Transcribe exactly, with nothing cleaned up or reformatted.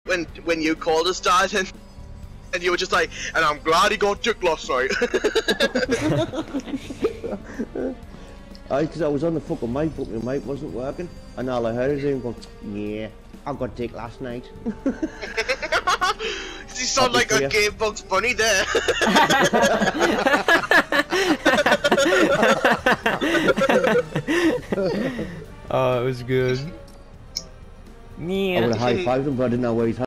when when you called us, Dad, and and you were just like, and I'm glad he got took last night. Aye, because I was on the fucking mic, but my mic wasn't working, and all I heard is him go, yeah, I got dick last night. You sound like a gay Bugs Bunny there. Oh, it was good. I would have high-fived him, but I didn't know where he's